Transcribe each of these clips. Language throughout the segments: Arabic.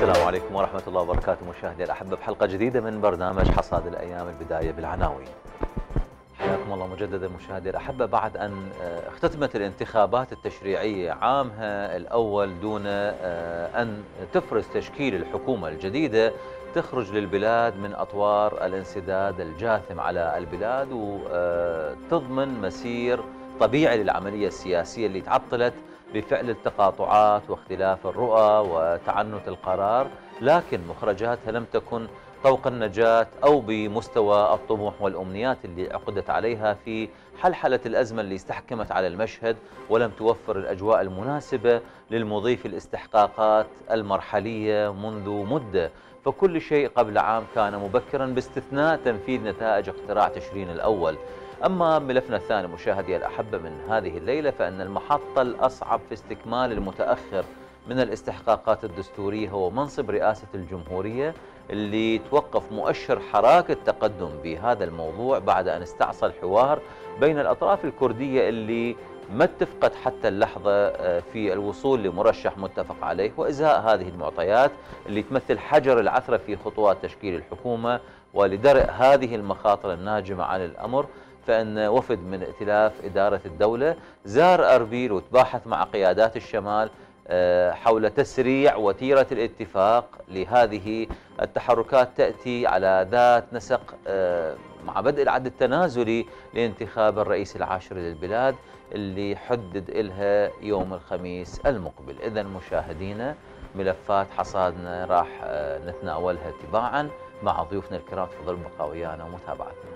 السلام عليكم ورحمة الله وبركاته مشاهدي الأحبة بحلقة جديدة من برنامج حصاد الأيام. البداية بالعناوين. حياكم الله مجددا مشاهدي الأحبة. بعد أن اختتمت الانتخابات التشريعية عامها الأول دون أن تفرز تشكيل الحكومة الجديدة تخرج للبلاد من أطوار الانسداد الجاثم على البلاد وتضمن مسير طبيعي للعملية السياسية اللي تعطلت بفعل التقاطعات واختلاف الرؤى وتعنت القرار، لكن مخرجاتها لم تكن طوق النجاة أو بمستوى الطموح والأمنيات اللي عقدت عليها في حلحلة الأزمة اللي استحكمت على المشهد، ولم توفر الأجواء المناسبة للمضي في الاستحقاقات المرحلية منذ مدة. فكل شيء قبل عام كان مبكرا باستثناء تنفيذ نتائج اقتراع تشرين الأول. أما ملفنا الثاني مشاهدي الأحبة من هذه الليلة، فإن المحطة الأصعب في استكمال المتأخر من الاستحقاقات الدستورية هو منصب رئاسة الجمهورية، اللي توقف مؤشر حراك التقدم بهذا الموضوع بعد أن استعصى الحوار بين الأطراف الكردية اللي ما اتفقت حتى اللحظة في الوصول لمرشح متفق عليه. وإزاء هذه المعطيات اللي تمثل حجر العثرة في خطوات تشكيل الحكومة ولدرء هذه المخاطر الناجمة عن الأمر، فإن وفد من ائتلاف إدارة الدولة زار أربيل وتباحث مع قيادات الشمال حول تسريع وتيرة الاتفاق لهذه التحركات، تأتي على ذات نسق مع بدء العد التنازلي لانتخاب الرئيس العاشر للبلاد اللي حدد إلها يوم الخميس المقبل. إذن مشاهدينا ملفات حصادنا راح نتناولها تباعا مع ضيوفنا الكرام. تفضلوا بقى ويانا ومتابعتنا.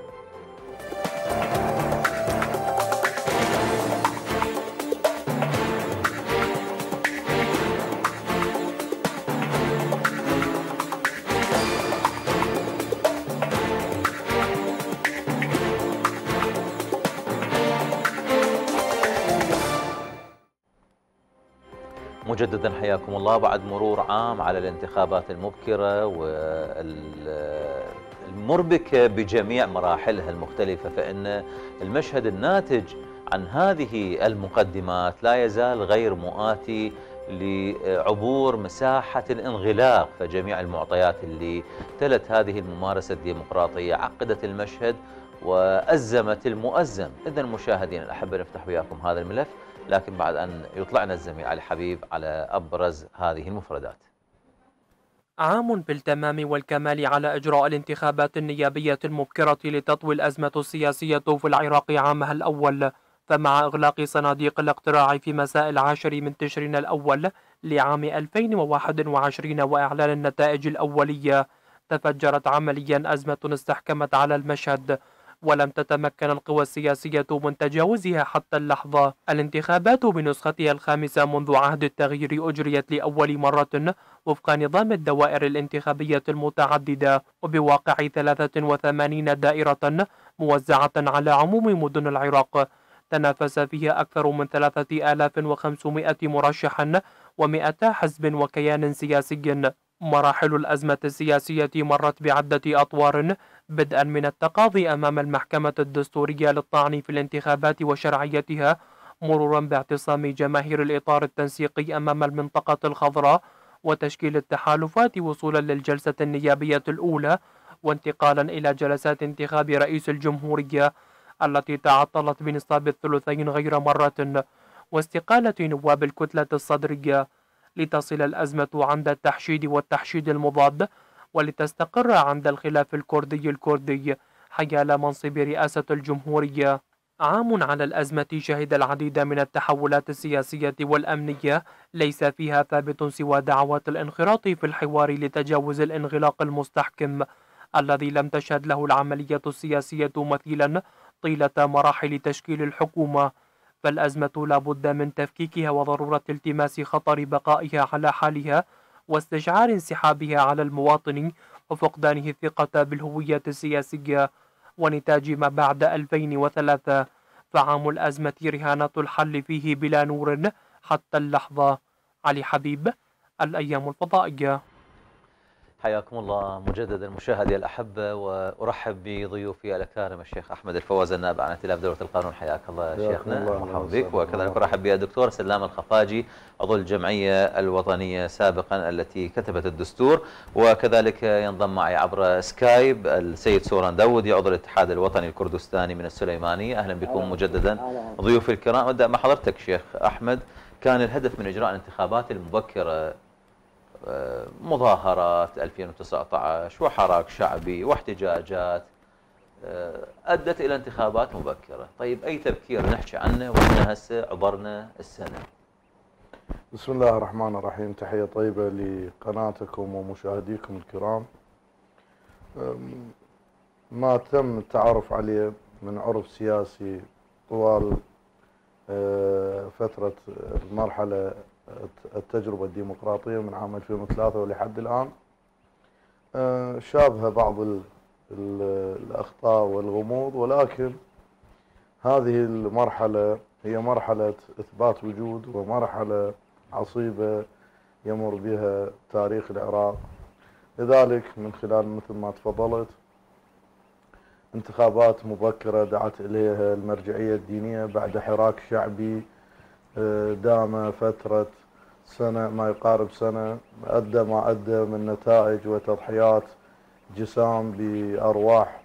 مجددا حياكم الله. بعد مرور عام على الانتخابات المبكرة والمربكة بجميع مراحلها المختلفة، فإن المشهد الناتج عن هذه المقدمات لا يزال غير مؤاتي لعبور مساحة الانغلاق. فجميع المعطيات اللي تلت هذه الممارسة الديمقراطية عقدت المشهد وأزمت المؤزم. إذن مشاهدينا الأحبة نفتح وياكم هذا الملف، لكن بعد أن يطلعنا الزميل علي حبيب على أبرز هذه المفردات. عام بالتمام والكمال على إجراء الانتخابات النيابية المبكرة لتطوي الأزمة السياسية في العراق عامها الأول، فمع إغلاق صناديق الاقتراع في مساء العاشر من تشرين الأول لعام 2021 وإعلان النتائج الأولية، تفجرت عمليا أزمة استحكمت على المشهد ولم تتمكن القوى السياسية من تجاوزها حتى اللحظة. الانتخابات بنسختها الخامسة منذ عهد التغيير أجريت لأول مرة وفق نظام الدوائر الانتخابية المتعددة، وبواقع 83 دائرة موزعة على عموم مدن العراق، تنافس فيها أكثر من 3500 مرشح و200 حزب وكيان سياسي. مراحل الأزمة السياسية مرت بعدة أطوار، بدءا من التقاضي أمام المحكمة الدستورية للطعن في الانتخابات وشرعيتها، مرورا باعتصام جماهير الإطار التنسيقي أمام المنطقة الخضراء وتشكيل التحالفات وصولا للجلسة النيابية الأولى، وانتقالا إلى جلسات انتخاب رئيس الجمهورية التي تعطلت بنصاب الثلثين غير مرة، واستقالة نواب الكتلة الصدرية، لتصل الأزمة عند التحشيد والتحشيد المضاد، ولتستقر عند الخلاف الكردي حيال منصب رئاسة الجمهورية. عام على الأزمة شهد العديد من التحولات السياسية والأمنية ليس فيها ثابت سوى دعوات الانخراط في الحوار لتجاوز الانغلاق المستحكم الذي لم تشهد له العملية السياسية مثيلا طيلة مراحل تشكيل الحكومة. فالأزمة لا بد من تفكيكها وضرورة التماس خطر بقائها على حالها واستشعار انسحابها على المواطن وفقدانه الثقة بالهوية السياسية ونتاج ما بعد 2003. فعام الأزمة رهانة الحل فيه بلا نور حتى اللحظة. علي حبيب، الأيام الفضائية. حياكم الله مجددا مشاهدي الأحبة، وأرحب بضيوفي الأكارم الشيخ أحمد الفوز النائب عن ائتلاف دولة القانون. حياك الله شيخنا، مرحبا بك. وكذلك أرحب بالدكتور سلام الخفاجي عضو الجمعية الوطنية سابقا التي كتبت الدستور، وكذلك ينضم معي عبر سكايب السيد سوران داودي عضو الاتحاد الوطني الكردستاني من السليمانية. أهلا بكم مجددا ضيوفي الكرام. أبدأ مع حضرتك شيخ أحمد. كان الهدف من إجراء الانتخابات المبكرة مظاهرات 2019 وحراك شعبي واحتجاجات أدت إلى انتخابات مبكرة. طيب أي تبكير نحكي عنه وإحنا هسه عبرنا السنة؟ بسم الله الرحمن الرحيم. تحية طيبة لقناتكم ومشاهديكم الكرام. ما تم التعرف عليه من عرف سياسي طوال فترة المرحلة التجربة الديمقراطية من عام 2003 ولحد الآن شابه بعض الأخطاء والغموض، ولكن هذه المرحلة هي مرحلة إثبات وجود ومرحلة عصيبة يمر بها تاريخ العراق. لذلك من خلال مثل ما تفضلت انتخابات مبكرة دعت إليها المرجعية الدينية بعد حراك شعبي دام فترة سنة ما يقارب سنة، أدى ما أدى من نتائج وتضحيات جسام بأرواح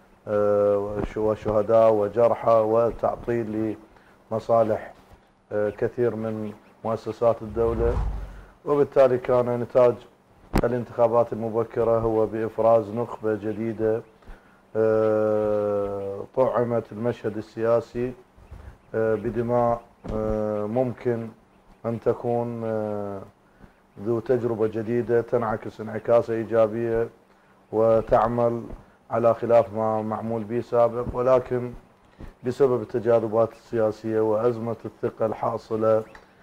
وشهداء وجرحى وتعطيل لمصالح كثير من مؤسسات الدولة. وبالتالي كان نتاج الانتخابات المبكرة هو بإفراز نخبة جديدة طعمت المشهد السياسي بدماء ممكن أن تكون ذو تجربة جديدة تنعكس انعكاسة إيجابية وتعمل على خلاف ما معمول به سابق، ولكن بسبب التجاذبات السياسية وأزمة الثقة الحاصلة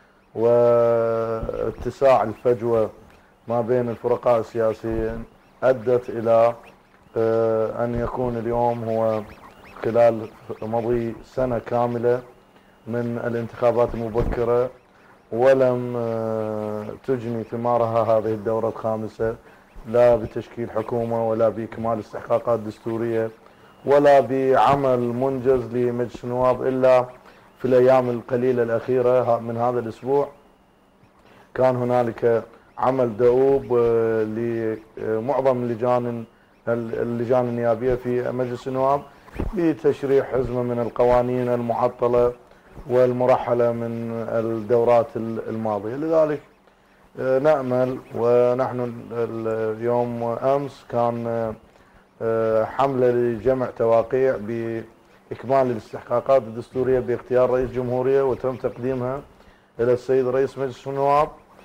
واتساع الفجوة ما بين الفرقاء السياسيين أدت إلى أن يكون اليوم هو خلال مضي سنة كاملة من الانتخابات المبكرة ولم تجني ثمارها هذه الدورة الخامسة، لا بتشكيل حكومة ولا بإكمال استحقاقات دستورية ولا بعمل منجز لمجلس النواب. إلا في الأيام القليلة الأخيرة من هذا الأسبوع كان هنالك عمل دؤوب لمعظم اللجان النيابية في مجلس النواب بتشريح حزمة من القوانين المعطلة والمرحلة من الدورات الماضية. لذلك نأمل، ونحن اليوم أمس كان حملة لجمع تواقيع بإكمال الاستحقاقات الدستورية باختيار رئيس جمهورية وتم تقديمها إلى السيد رئيس مجلس النواب،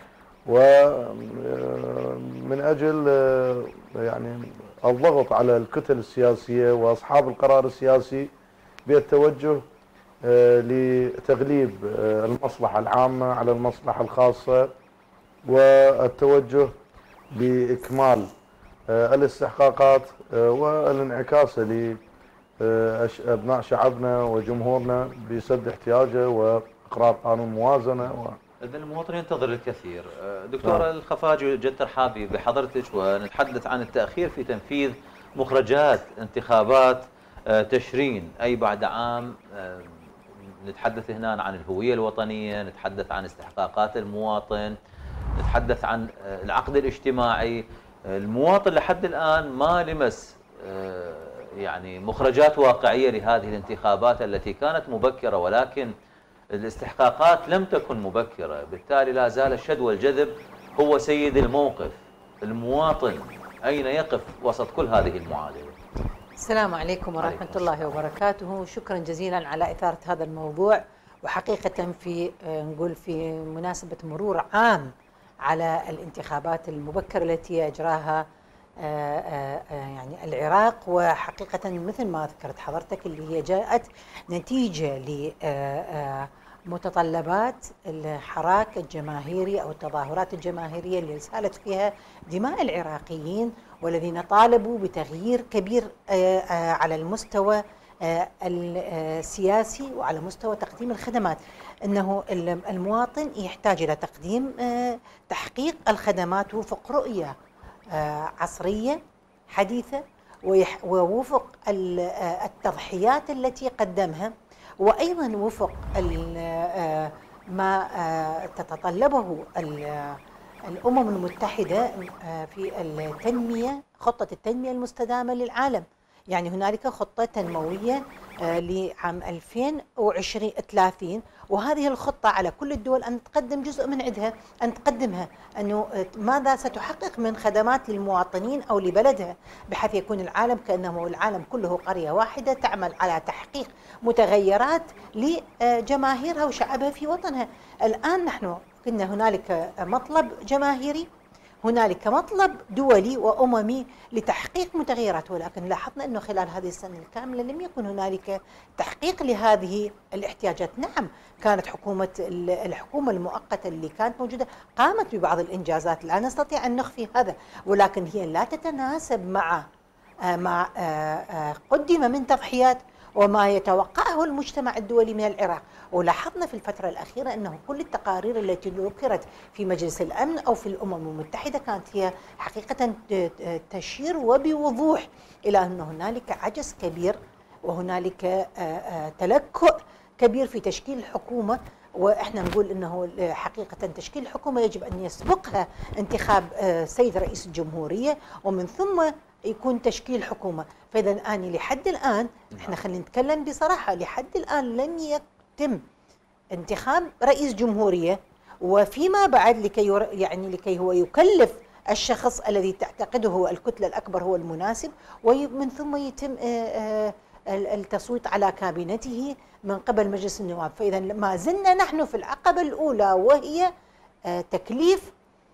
ومن أجل يعني الضغط على الكتل السياسية وأصحاب القرار السياسي بالتوجه لتغليب المصلحة العامة على المصلحة الخاصة والتوجه بإكمال الاستحقاقات والانعكاس لأبناء شعبنا وجمهورنا بسد احتياجه وإقرار قانون موازنة. إذن المواطن ينتظر الكثير. دكتور الخفاجي جد ترحابي بحضرتك، ونتحدث عن التأخير في تنفيذ مخرجات انتخابات تشرين أي بعد عام. نتحدث هنا عن الهوية الوطنية، نتحدث عن استحقاقات المواطن، نتحدث عن العقد الاجتماعي. المواطن لحد الآن ما لمس يعني مخرجات واقعية لهذه الانتخابات التي كانت مبكرة، ولكن الاستحقاقات لم تكن مبكرة. بالتالي لا زال الشد والجذب هو سيد الموقف. المواطن أين يقف وسط كل هذه المعادلة؟ السلام عليكم ورحمة الله وبركاته. شكرا جزيلا على إثارة هذا الموضوع، وحقيقة نقول في مناسبة مرور عام على الانتخابات المبكرة التي أجراها يعني العراق، وحقيقة مثل ما ذكرت حضرتك اللي هي جاءت نتيجة لمتطلبات الحراك الجماهيري أو التظاهرات الجماهيرية اللي سالت فيها دماء العراقيين، والذين طالبوا بتغيير كبير على المستوى السياسي وعلى مستوى تقديم الخدمات. أنه المواطن يحتاج إلى تقديم تحقيق الخدمات وفق رؤية عصرية حديثة، ووفق التضحيات التي قدمها، وأيضا وفق ما تتطلبه الأمم المتحدة في التنمية، خطة التنمية المستدامة للعالم. يعني هنالك خطة تنموية لعام 2030، وهذه الخطة على كل الدول أن تقدم جزء من عندها، أن تقدمها أنه ماذا ستحقق من خدمات للمواطنين أو لبلدها، بحيث يكون العالم كأنه العالم كله قرية واحدة تعمل على تحقيق متغيرات لجماهيرها وشعبها في وطنها. الآن نحن كنا هنالك مطلب جماهيري، هنالك مطلب دولي وأممي لتحقيق متغيرات، ولكن لاحظنا أنه خلال هذه السنة الكاملة لم يكن هنالك تحقيق لهذه الاحتياجات. نعم، كانت الحكومة المؤقتة اللي كانت موجودة قامت ببعض الإنجازات، لا نستطيع أن نخفي هذا، ولكن هي لا تتناسب مع ما قدم من تضحيات وما يتوقعه المجتمع الدولي من العراق. ولاحظنا في الفترة الأخيرة أنه كل التقارير التي ذكرت في مجلس الأمن أو في الأمم المتحدة كانت هي حقيقة تشير وبوضوح إلى أن هنالك عجز كبير وهنالك تلكؤ كبير في تشكيل الحكومة. وإحنا نقول أنه حقيقة تشكيل الحكومة يجب أن يسبقها انتخاب سيد رئيس الجمهورية، ومن ثم يكون تشكيل حكومة. فإذا الآن لحد الآن إحنا خلينا نتكلم بصراحة، لحد الآن لم يتم انتخاب رئيس جمهورية، وفيما بعد لكي هو يكلف الشخص الذي تعتقده هو الكتلة الأكبر هو المناسب، ومن ثم يتم التصويت على كابينته من قبل مجلس النواب. فإذا ما زلنا نحن في العقبة الأولى، وهي تكليف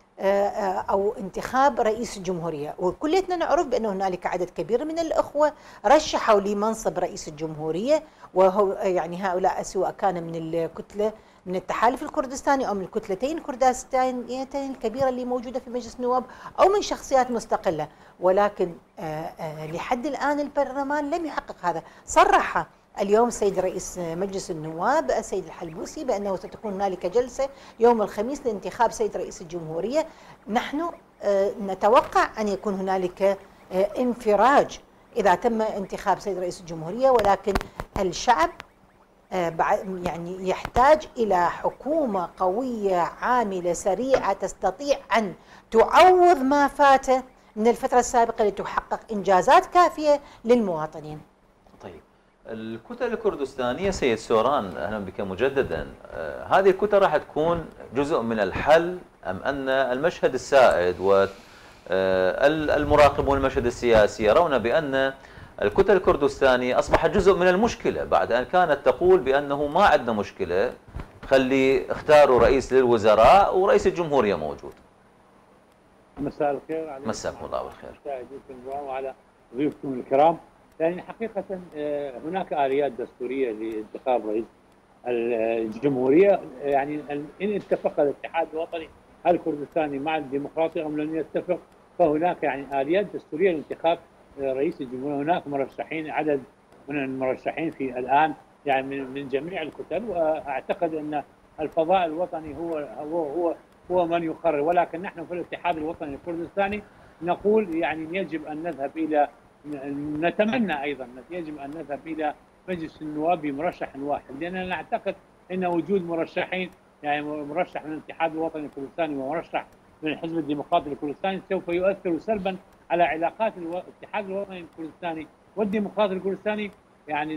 أو انتخاب رئيس الجمهورية. وكلنا نعرف بأن هنالك عدد كبير من الأخوة رشحوا لمنصب رئيس الجمهورية، وهو يعني هؤلاء سواء كان من الكتلة من التحالف الكردستاني أو من الكتلتين الكردستانيتين الكبيرة اللي موجودة في مجلس النواب أو من شخصيات مستقلة. ولكن لحد الآن البرلمان لم يحقق هذا. صرح اليوم السيد رئيس مجلس النواب السيد الحلبوسي بأنه ستكون هنالك جلسة يوم الخميس لانتخاب سيد رئيس الجمهورية. نحن نتوقع أن يكون هنالك انفراج إذا تم انتخاب سيد رئيس الجمهورية، ولكن الشعب يعني يحتاج إلى حكومة قوية عاملة سريعة تستطيع أن تعوض ما فات من الفترة السابقة لتحقق إنجازات كافية للمواطنين. طيب، الكتل الكردستانية سيد سوران، أهلا بك مجددا. هذه الكتل راح تكون جزء من الحل أم أن المشهد السائد والمراقبون المشهد السياسي يرون بأن الكتل الكردستانية أصبحت جزء من المشكلة بعد أن كانت تقول بأنه ما عندنا مشكلة، خلي اختاروا رئيس للوزراء ورئيس الجمهورية موجود؟ مساء الخير عليكم. مساكم الله بالخير. مشاهديكم وعلى ضيوفكم الكرام. يعني حقيقة هناك آليات دستورية لانتخاب رئيس الجمهورية. يعني إن اتفق الاتحاد الوطني الكردستاني مع الديمقراطي أم لم يتفق، فهناك يعني آليات دستورية لانتخاب رئيس الجمهورية. هناك مرشحين، عدد من المرشحين في الآن يعني من جميع الكتل، وأعتقد أن الفضاء الوطني هو من يقرر. ولكن نحن في الاتحاد الوطني الكردستاني نقول يعني يجب أن نذهب إلى، نتمنى أيضا يجب أن نذهب إلى مجلس النواب بمرشح واحد، لأننا نعتقد أن وجود مرشحين، يعني مرشح من الاتحاد الوطني الكردستاني ومرشح من الحزب الديمقراطي الكردستاني، سوف يؤثر سلبا على علاقات الاتحاد الوطني الكردستاني والديمقراطي الكردستاني، يعني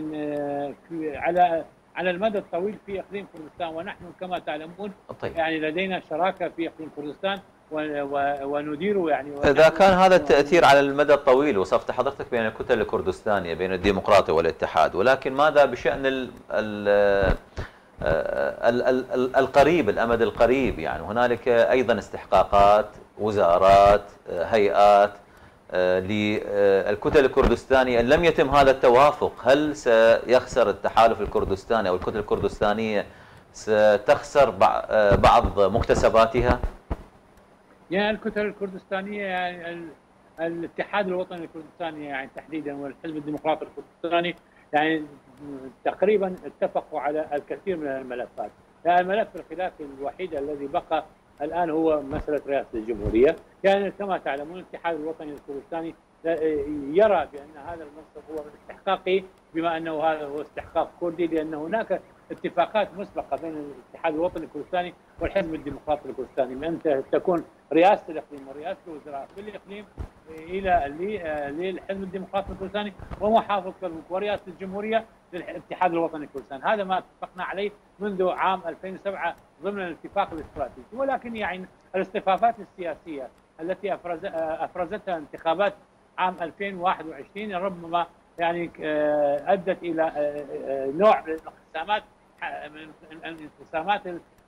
على المدى الطويل في اقليم كردستان. ونحن كما تعلمون يعني لدينا شراكه في اقليم كردستان ونديره يعني. إذا كان هذا التأثير على المدى الطويل، وصفت حضرتك بين الكتل الكردستانية بين الديمقراطي والاتحاد، ولكن ماذا بشأن القريب، الأمد القريب؟ يعني هنالك أيضا استحقاقات وزارات هيئات للكتل الكردستانية. إن لم يتم هذا التوافق، هل سيخسر التحالف الكردستاني أو الكتل الكردستانية ستخسر بعض مكتسباتها؟ يعني الكتل الكردستانية، يعني الاتحاد الوطني الكردستاني يعني تحديدا والحزب الديمقراطي الكردستاني يعني تقريبا اتفقوا على الكثير من الملفات. يعني الملف الخلافي الوحيد الذي بقى الان هو مساله رئاسه الجمهوريه، يعني كما تعلمون الاتحاد الوطني الكردستاني يرى بان هذا المنصب هو من استحقاقه، بما انه هذا هو استحقاق كردي، لان هناك اتفاقات مسبقه بين الاتحاد الوطني الكردستاني والحزب الديمقراطي الكردستاني من ان تكون رئاسه الاقليم ورئاسه الوزراء في الاقليم الى للحزب الديمقراطي الكردستاني، ومحافظ كركوك ورئاسه الجمهوريه للاتحاد الوطني الكردستاني. هذا ما اتفقنا عليه منذ عام 2007 ضمن الاتفاق الاستراتيجي، ولكن يعني الاصطفافات السياسيه التي افرزتها انتخابات عام 2021 ربما يعني ادت الى نوع من الانقسامات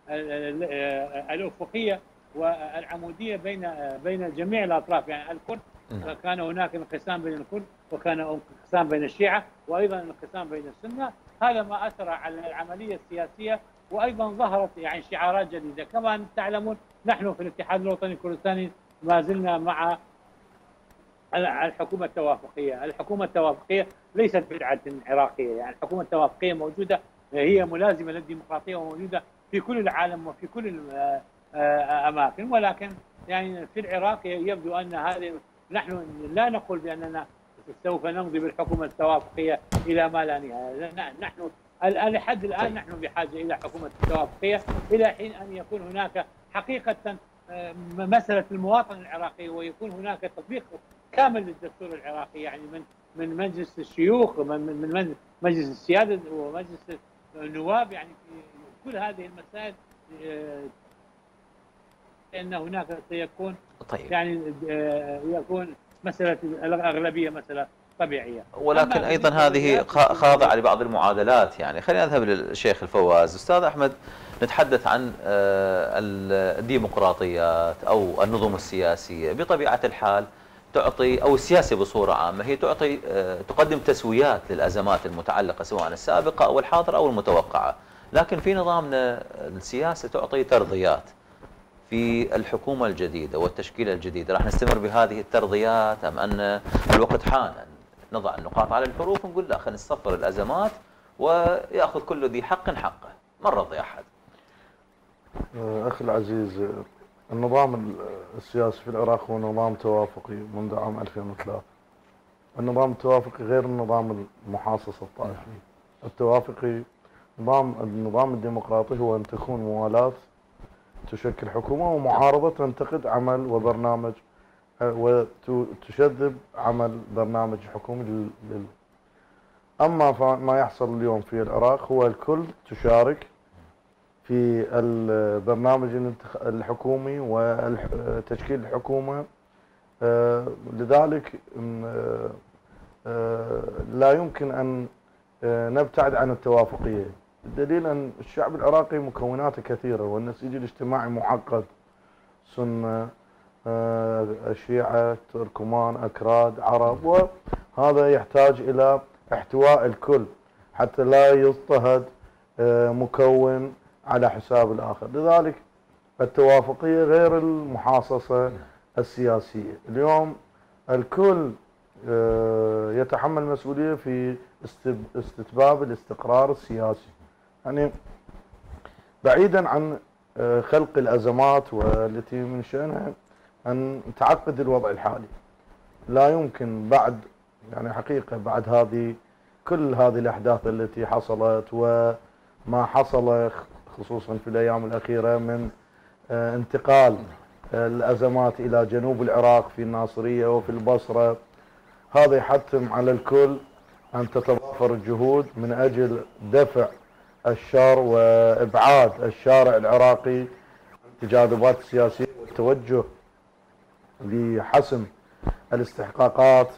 الافقيه والعموديه بين جميع الاطراف، يعني الكرد كان هناك انقسام بين الكرد، وكان انقسام بين الشيعه، وايضا انقسام بين السنه. هذا ما اثر على العمليه السياسيه، وايضا ظهرت يعني شعارات جديده. كما تعلمون نحن في الاتحاد الوطني الكردستاني ما زلنا مع الحكومه التوافقيه، الحكومه التوافقيه ليست بدعه عراقيه، يعني الحكومه التوافقيه موجوده، هي ملازمه للديمقراطيه وموجوده في كل العالم وفي كل الاماكن، ولكن يعني في العراق يبدو ان هذه نحن لا نقول باننا سوف نمضي بالحكومه التوافقيه الى ما لا نهايه، نحن لحد الان نحن بحاجه الى حكومه توافقيه الى حين ان يكون هناك حقيقه مساله المواطن العراقي، ويكون هناك تطبيق كامل للدستور العراقي، يعني من مجلس الشيوخ، من مجلس السياده ومجلس النواب، يعني في كل هذه المسائل ان هناك سيكون يعني يكون مساله الاغلبيه مساله طبيعيه، ولكن ايضا هذه خاضعه لبعض المعادلات. يعني خلينا نذهب للشيخ الفواز. استاذ احمد، نتحدث عن الديمقراطيات او النظم السياسيه بطبيعه الحال تعطي، او السياسه بصوره عامه هي تعطي تقدم تسويات للازمات المتعلقه سواء السابقه او الحاضره او المتوقعه، لكن في نظامنا السياسه تعطي ترضيات. في الحكومه الجديده والتشكيله الجديده راح نستمر بهذه الترضيات ام ان الوقت حان ان نضع النقاط على الحروف ونقول لا، خلينا نصفر الازمات وياخذ كل ذي حق حقه، ما رضي احد. اخي العزيز، النظام السياسي في العراق هو نظام توافقي منذ عام 2003. النظام التوافقي غير النظام المحاصص الطائفي. التوافقي النظام الديمقراطي هو ان تكون موالاه تشكل حكومه، ومعارضه تنتقد عمل وبرنامج وتشذب عمل برنامج حكومي اما ما يحصل اليوم في العراق هو الكل تشارك في البرنامج الحكومي وتشكيل الحكومه، لذلك لا يمكن ان نبتعد عن التوافقيه. الدليل ان الشعب العراقي مكوناته كثيره، والنسيج الاجتماعي معقد، سنه، الشيعة، تركمان، أكراد، عرب، وهذا يحتاج إلى احتواء الكل حتى لا يضطهد مكون على حساب الآخر. لذلك التوافقية غير المحاصصة السياسية. اليوم الكل يتحمل مسؤولية في استتباب الاستقرار السياسي، يعني بعيدا عن خلق الأزمات والتي من شأنها أن تعقد الوضع الحالي. لا يمكن بعد، يعني حقيقة بعد كل هذه الأحداث التي حصلت وما حصل خصوصا في الأيام الأخيرة من انتقال الأزمات إلى جنوب العراق في الناصرية وفي البصرة، هذا يحتم على الكل أن تتضافر الجهود من أجل دفع الشر وإبعاد الشارع العراقي عن التجاذبات السياسية والتوجه لحسم الاستحقاقات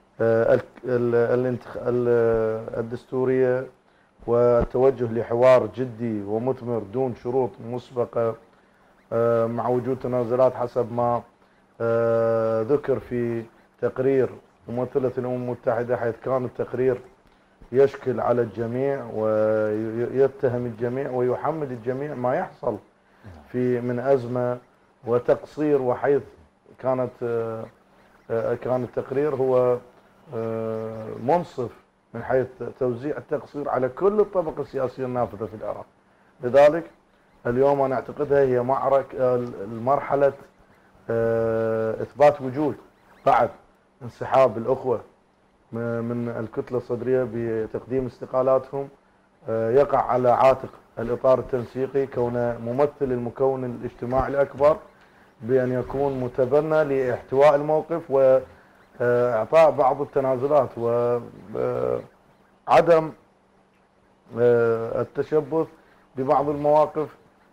الدستورية، والتوجه لحوار جدي ومثمر دون شروط مسبقة، مع وجود تنازلات حسب ما ذكر في تقرير ممثلة الأمم المتحدة، حيث كان التقرير يشكل على الجميع ويتهم الجميع ويحمل الجميع ما يحصل من أزمة وتقصير، وحيث كان التقرير هو منصف من حيث توزيع التقصير على كل الطبقة السياسية النافذة في العراق. لذلك اليوم أنا أعتقدها هي معركة المرحلة إثبات وجود بعد انسحاب الأخوة من الكتلة الصدرية بتقديم استقالاتهم، يقع على عاتق الإطار التنسيقي كونه ممثل المكون الاجتماعي الأكبر بأن يكون متبنى لاحتواء الموقف وإعطاء بعض التنازلات وعدم التشبث ببعض المواقف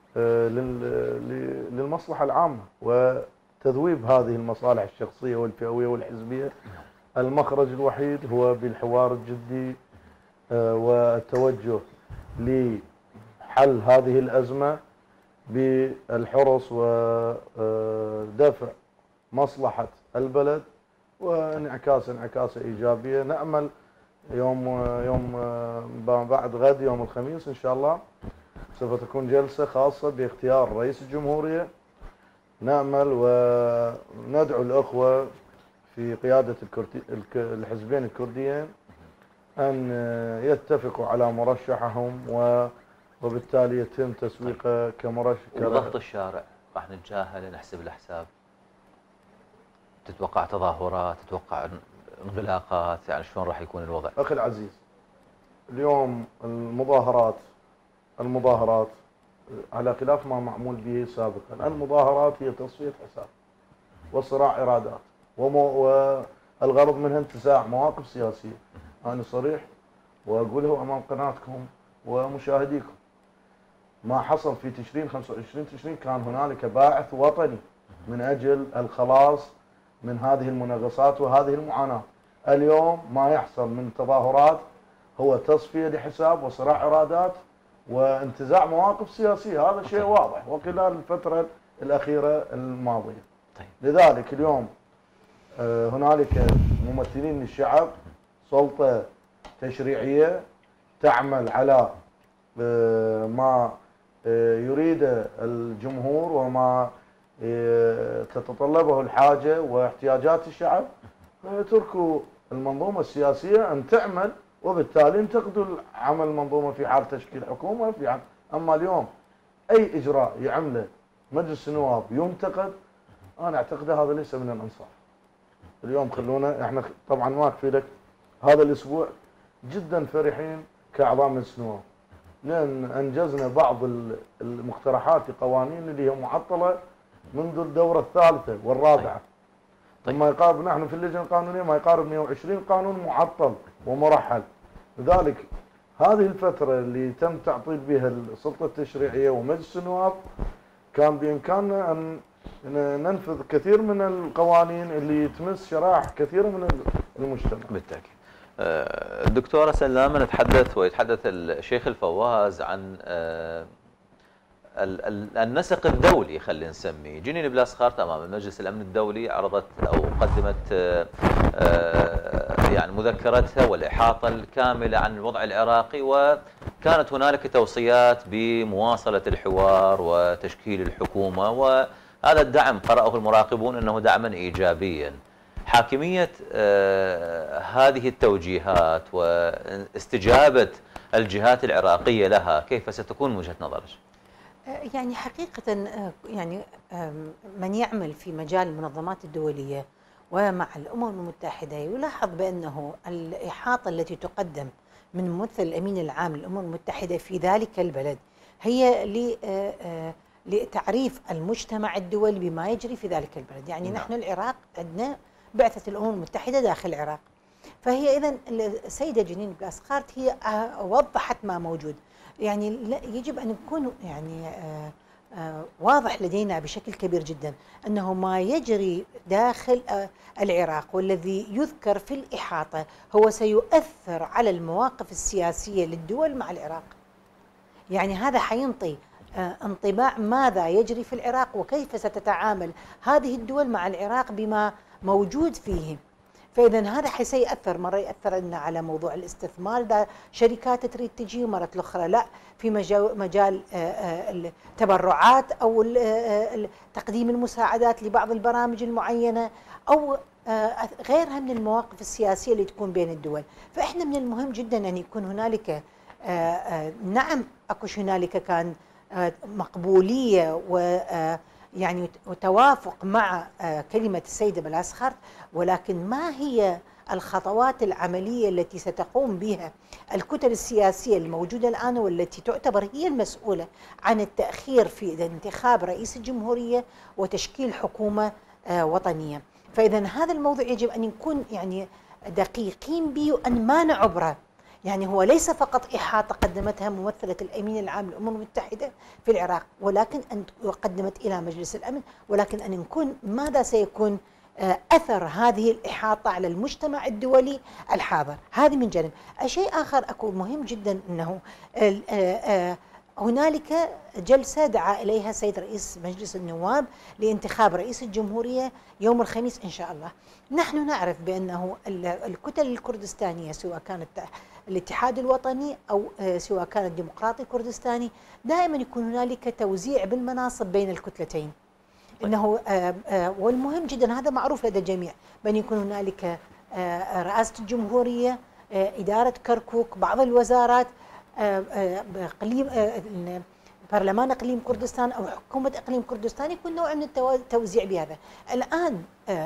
للمصلحة العامة وتذويب هذه المصالح الشخصية والفئوية والحزبية. المخرج الوحيد هو بالحوار الجدي والتوجه لحل هذه الأزمة بالحرص ودفع مصلحة البلد انعكاسة إيجابية. نأمل يوم بعد غد يوم الخميس إن شاء الله سوف تكون جلسة خاصة باختيار رئيس الجمهورية. نأمل وندعو الأخوة في قيادة الحزبين الكرديين أن يتفقوا على مرشحهم وبالتالي يتم تسويقه كمرشح. وضغط الشارع راح نتجاهل نحسب الأحساب؟ تتوقع تظاهرات، تتوقع انغلاقات، يعني شلون راح يكون الوضع؟ أخي العزيز، اليوم المظاهرات على خلاف ما معمول به سابقا، المظاهرات هي تصفية حساب وصراع إرادات والغرض منها انتزاع مواقف سياسية. أنا صريح وأقوله أمام قناتكم ومشاهديكم، ما حصل في تشرين 25 تشرين كان هنالك باعث وطني من أجل الخلاص من هذه المنغصات وهذه المعاناة. اليوم ما يحصل من تظاهرات هو تصفية لحساب وصراع إرادات وانتزاع مواقف سياسية، هذا شيء واضح وخلال الفترة الأخيرة الماضية. لذلك اليوم هنالك ممثلين للشعب، سلطة تشريعية تعمل على ما يريد الجمهور وما تتطلبه الحاجة واحتياجات الشعب، يتركوا المنظومة السياسية أن تعمل وبالتالي ينتقدوا عمل المنظومة في حال تشكيل حكومة في حال. أما اليوم أي إجراء يعمله مجلس النواب ينتقد، أنا أعتقد هذا ليس من الإنصاف. اليوم خلونا احنا طبعا ما أكفي لك هذا الأسبوع جدا فرحين كأعضاء مجلس النواب لأن أنجزنا بعض المقترحات القوانين اللي هي معطلة منذ الدورة الثالثة والرابعة. ما يقارب نحن في اللجنة القانونية ما يقارب 120 قانون معطل ومرحل. لذلك هذه الفترة اللي تم تعطيل بها السلطة التشريعية ومجلس النواب كان بإمكاننا أن ننفذ كثير من القوانين اللي تمس شرائح كثيرة من المجتمع. بالتأكيد. الدكتورة سلامة، نتحدث ويتحدث الشيخ الفواز عن النسق الدولي، خلينا نسميه. جنين بلاسخارت امام مجلس الامن الدولي عرضت او قدمت يعني مذكرتها والاحاطه الكامله عن الوضع العراقي، وكانت هنالك توصيات بمواصله الحوار وتشكيل الحكومه، وهذا الدعم قرأه المراقبون انه دعما ايجابيا. حاكميه هذه التوجيهات واستجابه الجهات العراقيه لها كيف ستكون من وجهه نظرك؟ يعني حقيقة يعني من يعمل في مجال المنظمات الدولية ومع الأمم المتحدة يلاحظ بأنه الإحاطة التي تقدم من ممثل الأمين العام للأمم المتحدة في ذلك البلد هي لتعريف المجتمع الدولي بما يجري في ذلك البلد. يعني نحن العراق عندنا بعثة الأمم المتحدة داخل العراق، فهي إذن السيدة جنين بلاسخارت هي وضحت ما موجود. يعني يجب أن يكون يعني واضح لدينا بشكل كبير جدا أنه ما يجري داخل العراق والذي يذكر في الإحاطة هو سيؤثر على المواقف السياسية للدول مع العراق. يعني هذا حينطي انطباع ماذا يجري في العراق وكيف ستتعامل هذه الدول مع العراق بما موجود فيه. فإذا هذا سيأثر، مرة يأثر لنا على موضوع الاستثمار، إذا شركات تريد تجي، مرة الأخرى لا، في مجال التبرعات أو تقديم المساعدات لبعض البرامج المعينة أو غيرها من المواقف السياسية اللي تكون بين الدول. فإحنا من المهم جدا أن يكون هنالك نعم أكو هنالك كان مقبولية ويعني وتوافق مع كلمة السيدة بلاسخارت، ولكن ما هي الخطوات العملية التي ستقوم بها الكتل السياسية الموجودة الآن والتي تعتبر هي المسؤولة عن التأخير في انتخاب رئيس الجمهورية وتشكيل حكومة وطنية. فإذا هذا الموضوع يجب أن نكون يعني دقيقين به وأن ما نعبره. يعني هو ليس فقط إحاطة قدمتها ممثلة الأمين العام للأمم المتحدة في العراق، ولكن أن قدمت إلى مجلس الأمن، ولكن أن نكون ماذا سيكون أثر هذه الإحاطة على المجتمع الدولي الحاضر. هذه من جانب. الشيء آخر أكو مهم جدا أنه هنالك جلسة دعا إليها السيد رئيس مجلس النواب لانتخاب رئيس الجمهورية يوم الخميس إن شاء الله. نحن نعرف بأنه الكتل الكردستانية سواء كانت الاتحاد الوطني أو سواء كان الديمقراطي الكردستاني دائما يكون هنالك توزيع بالمناصب بين الكتلتين. إنه والمهم جدا هذا معروف لدى الجميع بأن يكون هنالك رئاسة الجمهورية، إدارة كركوك، بعض الوزارات، اقليم برلمان اقليم كردستان او حكومه اقليم كردستان، يكون نوع من التوزيع بهذا. الان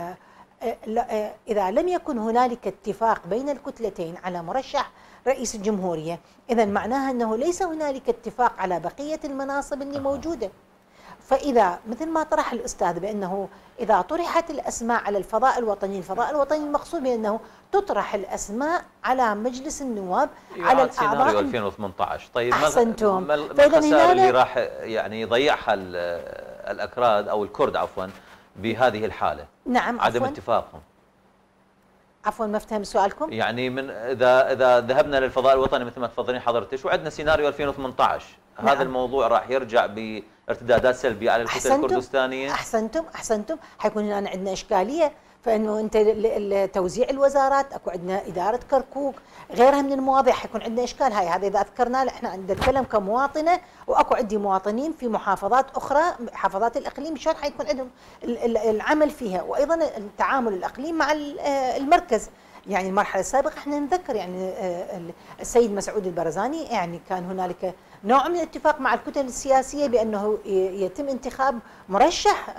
اذا لم يكن هنالك اتفاق بين الكتلتين على مرشح رئيس الجمهوريه، اذا معناها انه ليس هنالك اتفاق على بقيه المناصب اللي موجوده. فإذا مثل ما طرح الأستاذ بأنه إذا طرحت الأسماء على الفضاء الوطني، الفضاء الوطني المقصود بأنه تطرح السماء على مجلس النواب على الأعضاء. سيناريو 2018. طيب أحسنتم. ما الخسائر اللي راح يعني يضيعها الأكراد أو الكرد عفوا بهذه الحالة؟ نعم عدم اتفاقهم. عفوا ما افتهم سؤالكم. يعني من إذا ذهبنا للفضاء الوطني مثل ما تفضلين حضرتك وعندنا سيناريو 2018، نعم. هذا الموضوع راح يرجع بارتدادات سلبية على الكتل الكردستانية. أحسنتم. حيكون هنا عندنا إشكالية، فإنه أنت توزيع الوزارات، أكو عندنا إدارة كركوك، غيرها من المواضيع حيكون عندنا إشكال. هذا إذا أذكرنا إحنا عندنا نتكلم كمواطنة، وأكو عندي مواطنين في محافظات أخرى، محافظات الإقليم، شلون حيكون عندهم العمل فيها، وأيضا التعامل الإقليم مع المركز. يعني المرحلة السابقة احنا نذكر يعني السيد مسعود البرزاني يعني كان هنالك نوع من الاتفاق مع الكتل السياسية بأنه يتم انتخاب مرشح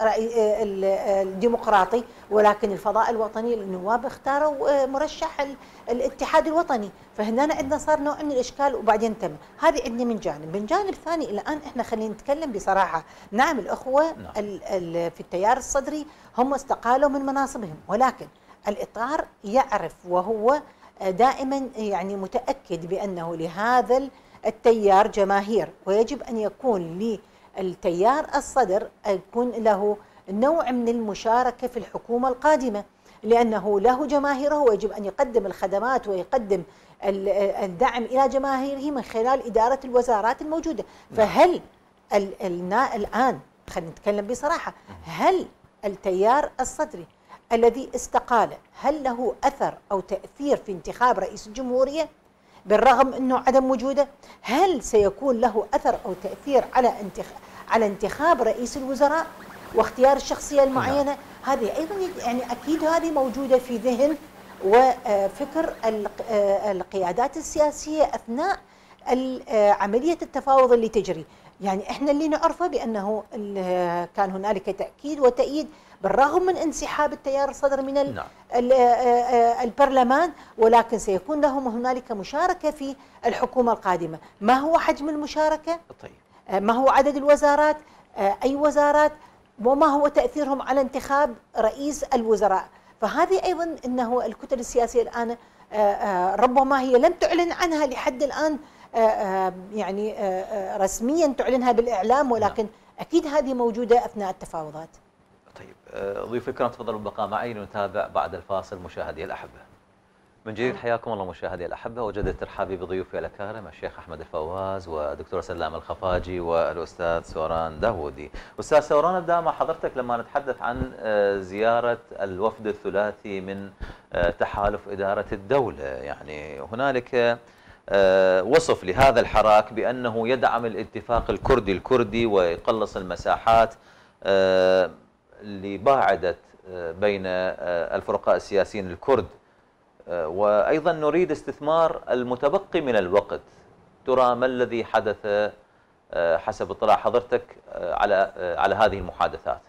الديمقراطي، ولكن الفضاء الوطني النواب اختاروا مرشح الاتحاد الوطني. فهنا عندنا صار نوع من الإشكال وبعدين تم. هذه عندنا من جانب. من جانب ثاني الآن احنا خلينا نتكلم بصراحة. نعم الأخوة في التيار الصدري هم استقالوا من مناصبهم، ولكن الإطار يعرف وهو دائما يعني متأكد بأنه لهذا التيار جماهير، ويجب أن يكون للتيار الصدر يكون له نوع من المشاركة في الحكومة القادمة، لأنه له جماهيره ويجب أن يقدم الخدمات ويقدم الدعم إلى جماهيره من خلال إدارة الوزارات الموجودة. فهل الآن خلينا نتكلم بصراحة، هل التيار الصدري الذي استقال هل له أثر أو تأثير في انتخاب رئيس الجمهورية بالرغم أنه عدم وجوده؟ هل سيكون له أثر أو تأثير على انتخاب رئيس الوزراء واختيار الشخصية المعينة؟ هذه أيضا يعني أكيد هذه موجودة في ذهن وفكر القيادات السياسية أثناء عملية التفاوض اللي تجري. يعني إحنا اللي نعرفه بأنه كان هنالك تأكيد وتأييد بالرغم من انسحاب التيار الصدر من البرلمان، ولكن سيكون لهم هنالك مشاركة في الحكومة القادمة. ما هو حجم المشاركة؟ طيب. ما هو عدد الوزارات؟ أي وزارات؟ وما هو تأثيرهم على انتخاب رئيس الوزراء؟ فهذه أيضا أنه الكتل السياسية الآن ربما هي لم تعلن عنها لحد الآن يعني رسميا تعلنها بالإعلام، ولكن أكيد هذه موجودة أثناء التفاوضات. طيب ضيوفي الكرام تفضلوا بالبقاء معي لنتابع بعد الفاصل. مشاهدي الأحبة من جديد حياكم الله مشاهدي الأحبة، وجدد ترحابي بضيوفي الأكارم الشيخ أحمد الفواز ودكتور سلام الخفاجي والأستاذ سوران داوودي. أستاذ سوران أبدأ مع حضرتك لما نتحدث عن زيارة الوفد الثلاثي من تحالف إدارة الدولة. يعني هنالك وصف لهذا الحراك بأنه يدعم الاتفاق الكردي ويقلص المساحات اللي باعدت بين الفرقاء السياسيين الكرد، وأيضا نريد استثمار المتبقي من الوقت. ترى ما الذي حدث حسب اطلاع حضرتك على هذه المحادثات.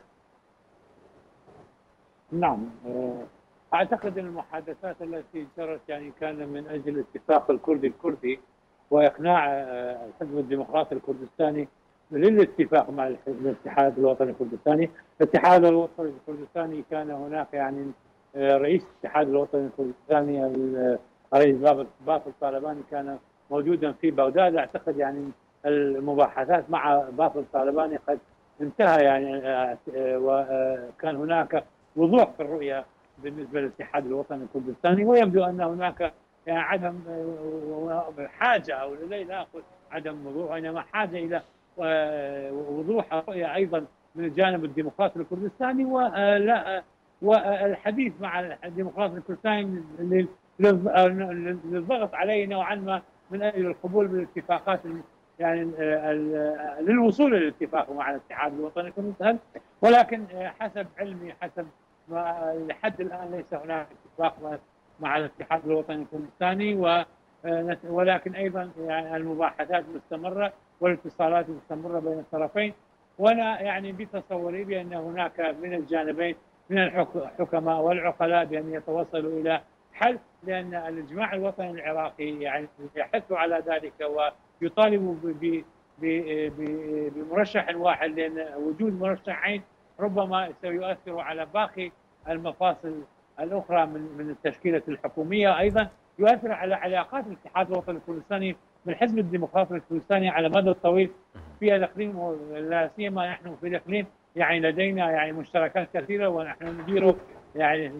نعم، اعتقد ان المحادثات التي جرت يعني كان من اجل الاتفاق الكردي واقناع الحزب الديمقراطي الكردستاني للاتفاق مع الاتحاد الوطني الكردستاني. الاتحاد الوطني الكردستاني كان هناك يعني رئيس الاتحاد الوطني الكردستاني الرئيس باقر طالباني كان موجودا في بغداد. اعتقد يعني المباحثات مع باقر طالباني قد انتهى يعني، وكان هناك وضوح في الرؤيه بالنسبه للاتحاد الوطني الكردستاني، ويبدو ان هناك يعني عدم حاجه، او لا اقول عدم وضوح، وانما حاجه الى وضوح الرؤيه ايضا من الجانب الديمقراطي الكردستاني، ولا والحديث مع الديمقراطي الكردستاني للضغط عليه نوعا ما من اجل القبول بالاتفاقات يعني للوصول للاتفاق مع الاتحاد الوطني الكردستاني. ولكن حسب علمي، حسب ما لحد الان ليس هناك اتفاق مع الاتحاد الوطني الكردستاني، ولكن ايضا يعني المباحثات مستمره والاتصالات مستمره بين الطرفين. وانا يعني بتصوري بان هناك من الجانبين من الحكماء والعقلاء بان يتوصلوا الى حل، لان الاجماع الوطني العراقي يعني يحث على ذلك ويطالب بمرشح واحد، لان وجود مرشحين ربما سيؤثر على باقي المفاصل الاخرى من التشكيله الحكوميه. ايضا يؤثر على علاقات الاتحاد الوطني الكردستاني بالحزب الديمقراطي الكردستاني على المدى الطويل في الاقليم، لا سيما نحن في الاقليم يعني لدينا يعني مشتركات كثيره، ونحن ندير يعني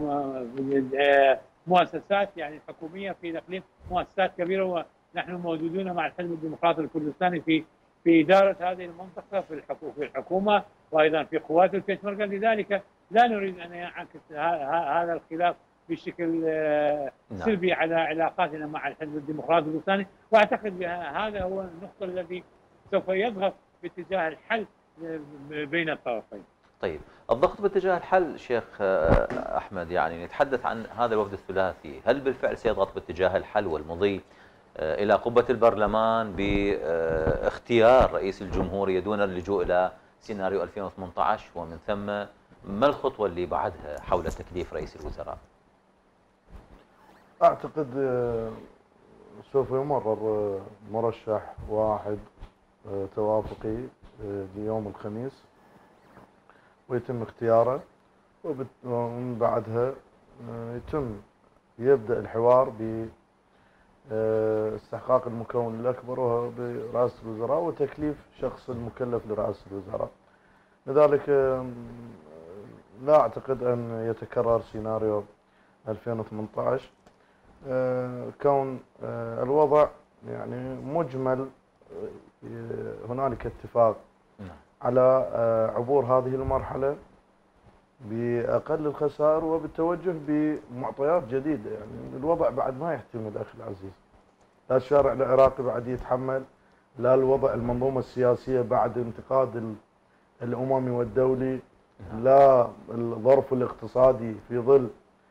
مؤسسات يعني حكوميه في الاقليم، مؤسسات كبيره، ونحن موجودون مع الحزب الديمقراطي الكردستاني في اداره هذه المنطقه في الحكومه، وايضا في قوات البيشمركه. لذلك لا نريد ان ينعكس هذا الخلاف بشكل سلبي على علاقاتنا مع الحزب الديمقراطي الكردستاني، واعتقد هذا هو النقطه الذي سوف يضغط باتجاه الحل بين الطرفين. طيب، الضغط باتجاه الحل شيخ احمد، يعني نتحدث عن هذا الوفد الثلاثي، هل بالفعل سيضغط باتجاه الحل والمضي الى قبه البرلمان باختيار رئيس الجمهوريه دون اللجوء الى سيناريو 2018، ومن ثم ما الخطوه اللي بعدها حول تكليف رئيس الوزراء؟ اعتقد سوف يمرر مرشح واحد توافقي ليوم الخميس ويتم اختياره، ومن بعدها يبدأ الحوار باستحقاق المكون الأكبر وهو برئاسة الوزراء وتكليف شخص المكلف لرئاسة الوزراء. لذلك لا أعتقد أن يتكرر سيناريو 2018، كون الوضع يعني مجمل هنالك اتفاق على عبور هذه المرحلة بأقل الخسائر وبالتوجه بمعطيات جديدة. يعني الوضع بعد ما يحتمل أخي العزيز، لا الشارع العراقي بعد يتحمل، لا الوضع المنظومة السياسية بعد انتقاد الأممي والدولي، لا الظرف الاقتصادي في ظل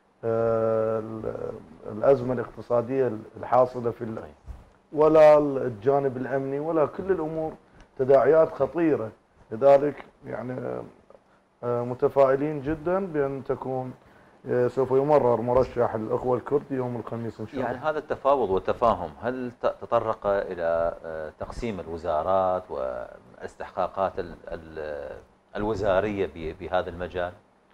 الأزمة الاقتصادية الحاصلة ولا الجانب الأمني، ولا كل الأمور تداعيات خطيرة. لذلك يعني متفائلين جدا بأن تكون سوف يمرر مرشح الأخوة الكرد يوم الخميس إن شاء الله. يعني هذا التفاوض والتفاهم هل تطرق إلى تقسيم الوزارات والاستحقاقات الوزارية بهذا المجال؟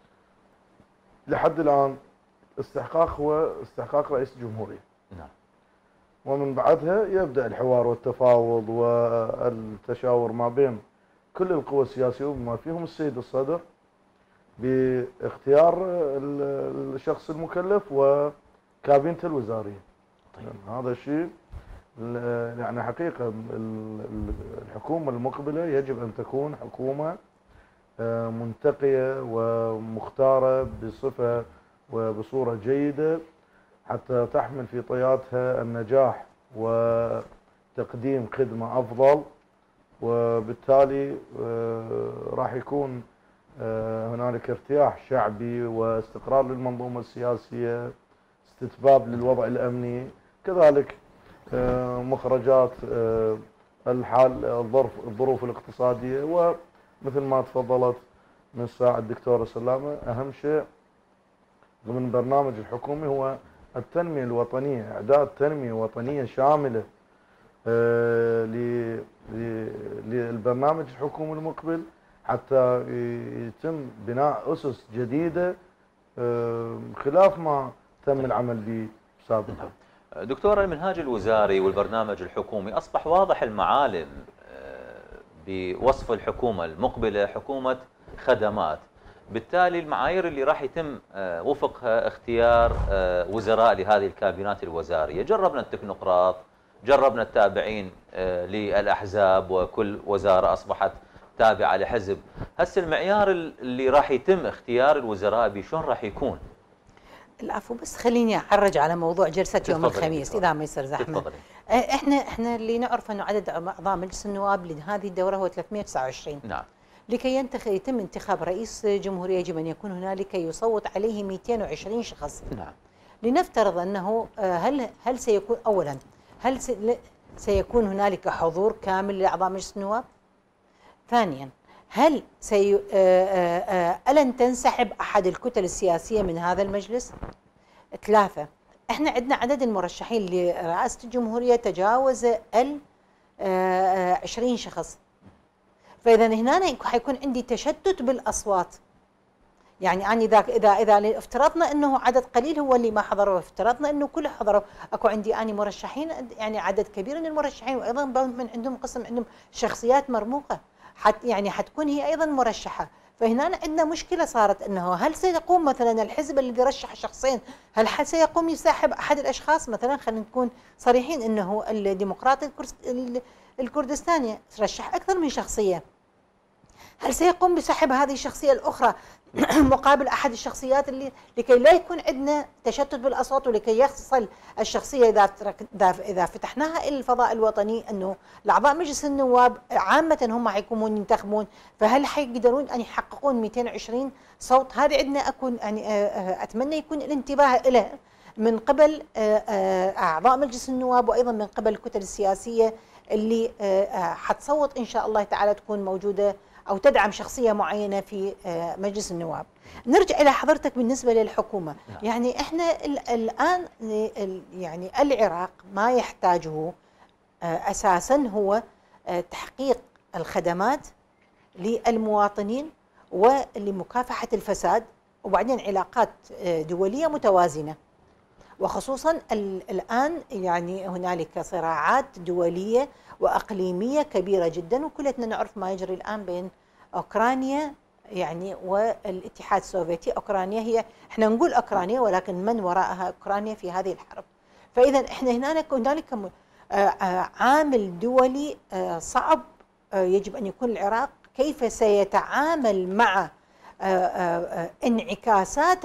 لحد الآن استحقاق هو استحقاق رئيس الجمهورية. نعم. ومن بعدها يبدأ الحوار والتفاوض والتشاور ما بين كل القوى السياسية وبما فيهم السيد الصدر باختيار الشخص المكلف وكابينته الوزارية. طيب. يعني هذا الشيء يعني حقيقة الحكومة المقبلة يجب أن تكون حكومة منتقية ومختارة بصفة وبصورة جيدة حتى تحمل في طياتها النجاح وتقديم خدمة أفضل، وبالتالي راح يكون هنالك ارتياح شعبي واستقرار للمنظومة السياسية، استتباب للوضع الأمني، كذلك مخرجات الحال الظروف الاقتصادية، ومثل ما تفضلت من الساعة الدكتورة سلامة، أهم شيء ضمن البرنامج الحكومي هو التنمية الوطنية، إعداد تنمية وطنية شاملة للبرنامج الحكومي المقبل، حتى يتم بناء أسس جديدة خلاف ما تم العمل به سابقا. دكتور، المنهاج الوزاري والبرنامج الحكومي أصبح واضح المعالم بوصف الحكومة المقبلة حكومة خدمات، بالتالي المعايير اللي راح يتم وفقها اختيار وزراء لهذه الكابينات الوزارية، جربنا التكنوقراط، جربنا التابعين للأحزاب، وكل وزارة أصبحت تابعة لحزب. هسه المعيار اللي راح يتم اختيار الوزراء به شلون راح يكون؟ العفو، بس خليني اعرج على موضوع جلسه يوم الخميس اذا ما يصير زحمه. احنا اللي نعرف انه عدد اعضاء مجلس النواب لهذه الدوره هو 329. نعم. لكي يتم انتخاب رئيس جمهوريه يجب ان يكون هنالك يصوت عليه 220 شخص. نعم. لنفترض انه هل سيكون اولا سيكون هنالك حضور كامل لاعضاء مجلس النواب؟ ثانيا، هل ألن تنسحب أحد الكتل السياسية من هذا المجلس؟ ثلاثة، احنا عندنا عدد المرشحين لرئاسة الجمهورية تجاوز 20 شخص. فإذا هنا حيكون عندي تشتت بالأصوات. يعني أنا إذا افترضنا أنه عدد قليل هو اللي ما حضروا، افترضنا أنه كل حضروا، أكو عندي أنا مرشحين، يعني عدد كبير من المرشحين، وأيضا من عندهم قسم عندهم شخصيات مرموقة، حتكون هي أيضا مرشحة. فهنا عندنا مشكلة صارت، أنه هل سيقوم مثلا الحزب الذي رشح شخصين، هل سيقوم يسحب أحد الأشخاص؟ مثلا خلينا نكون صريحين، أنه الديمقراطي الكردستاني رشح أكثر من شخصية، هل سيقوم بسحب هذه الشخصية الأخرى مقابل أحد الشخصيات لكي لا يكون عندنا تشتت بالأصوات، ولكي يصل الشخصية إذا فتحناها إلى الفضاء الوطني، أنه الأعضاء مجلس النواب عامة هم حيكونون ينتخبون، فهل حيقدرون أن يحققون 220 صوت؟ هذه عندنا أتمنى يكون الانتباه إليه من قبل أعضاء مجلس النواب، وأيضا من قبل الكتل السياسية اللي حتصوت إن شاء الله تعالى تكون موجودة أو تدعم شخصية معينة في مجلس النواب. نرجع إلى حضرتك بالنسبة للحكومة. يعني إحنا الآن يعني العراق ما يحتاجه أساسا هو تحقيق الخدمات للمواطنين ولمكافحة الفساد، وبعدين علاقات دولية متوازنة. وخصوصا الآن يعني هنالك صراعات دولية وأقليمية كبيرة جدا، وكلنا نعرف ما يجري الآن بين أوكرانيا يعني والاتحاد السوفيتي. أوكرانيا هي، احنا نقول أوكرانيا، ولكن من وراءها أوكرانيا في هذه الحرب. فإذا احنا هنالك عامل دولي صعب يجب أن يكون العراق كيف سيتعامل مع انعكاسات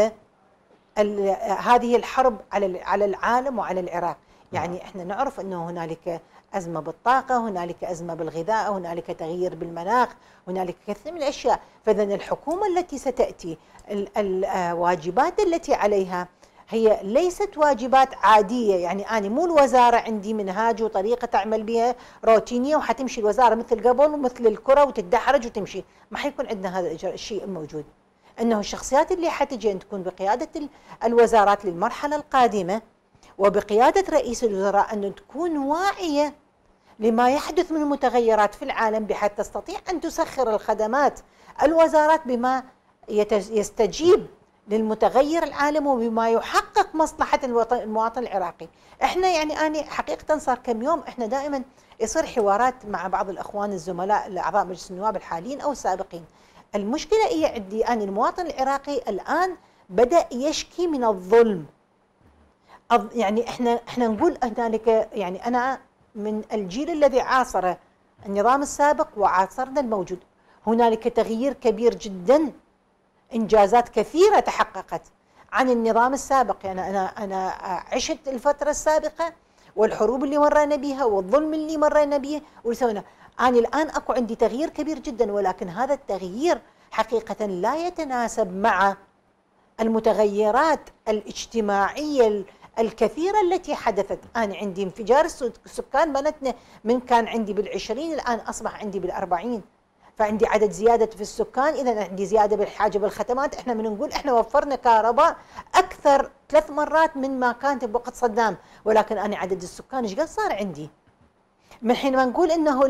هذه الحرب على العالم وعلى العراق. يعني احنا نعرف انه هنالك أزمة بالطاقة، هنالك أزمة بالغذاء، هنالك تغيير بالمناخ، هنالك كثير من الأشياء. فإذا الحكومة التي ستأتي الواجبات التي عليها هي ليست واجبات عادية. يعني أنا مو الوزارة عندي منهاج وطريقة تعمل بها روتينية وحتمشي الوزارة مثل قبل ومثل الكرة وتتدحرج وتمشي. ما حيكون عندنا هذا الشيء الموجود. أنه الشخصيات اللي حتجي أن تكون بقيادة الوزارات للمرحلة القادمة وبقيادة رئيس الوزراء أن تكون واعية لما يحدث من متغيرات في العالم، بحيث تستطيع أن تسخر الخدمات الوزارات بما يستجيب للمتغير العالمي وبما يحقق مصلحة المواطن العراقي. احنا يعني أنا حقيقة صار كم يوم احنا دائما يصير حوارات مع بعض الأخوان الزملاء الأعضاء مجلس النواب الحاليين أو السابقين. المشكلة هي عندي أنا المواطن العراقي الآن بدأ يشكي من الظلم. يعني احنا نقول هنالك، يعني أنا من الجيل الذي عاصر النظام السابق وعاصرنا الموجود، هنالك تغيير كبير جدا، إنجازات كثيرة تحققت عن النظام السابق. يعني أنا عشت الفترة السابقة والحروب اللي مرينا بها والظلم اللي مرينا به وسوينا. أنا الآن أكو عندي تغيير كبير جدا، ولكن هذا التغيير حقيقة لا يتناسب مع المتغيرات الاجتماعية الكثيرة التي حدثت. أنا عندي انفجار السكان بنتنا من كان عندي بالعشرين الآن أصبح عندي بالأربعين، فعندي عدد زيادة في السكان، إذا عندي زيادة بالحاجة بالخدمات. إحنا بنقول إحنا وفرنا كهرباء أكثر 3 مرات من ما كانت بوقت صدام، ولكن أنا عدد السكان إيش قد صار عندي؟ من حين ما نقول إنه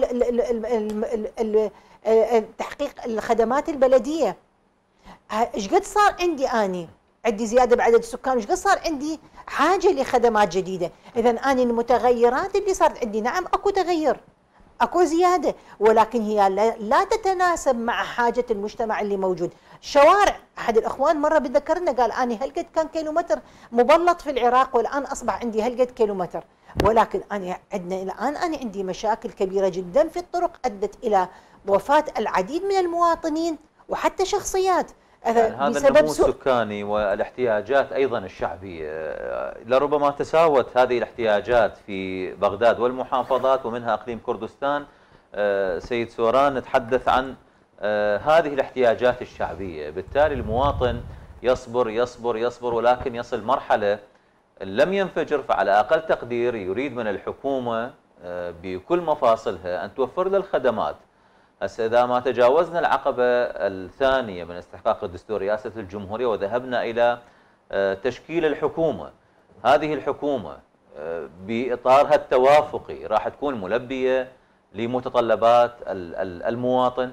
تحقيق الخدمات البلدية إيش قد صار عندي؟ أني عندي زيادة بعدد السكان، إيش قد صار عندي حاجة لخدمات جديدة. إذا أنا المتغيرات اللي صارت عندي، نعم أكو تغير، اكو زياده، ولكن هي لا تتناسب مع حاجه المجتمع اللي موجود. شوارع، احد الاخوان مره بذكرنا قال اني هالقد كان كيلومتر مبلط في العراق والان اصبح عندي هالقد كيلومتر، ولكن انا عندنا الان انا عندي مشاكل كبيره جدا في الطرق ادت الى وفاه العديد من المواطنين وحتى شخصيات يعني هذا النمو السكاني والاحتياجات ايضا الشعبيه، لربما تساوت هذه الاحتياجات في بغداد والمحافظات ومنها اقليم كردستان. سيد سوران، نتحدث عن هذه الاحتياجات الشعبيه، بالتالي المواطن يصبر يصبر يصبر، ولكن يصل مرحله لم ينفجر، فعلى اقل تقدير يريد من الحكومه بكل مفاصلها ان توفر له الخدمات. هسه إذا ما تجاوزنا العقبة الثانية من استحقاق الدستور رئاسة الجمهورية وذهبنا إلى تشكيل الحكومة، هذه الحكومة بإطارها التوافقي راح تكون ملبية لمتطلبات المواطن؟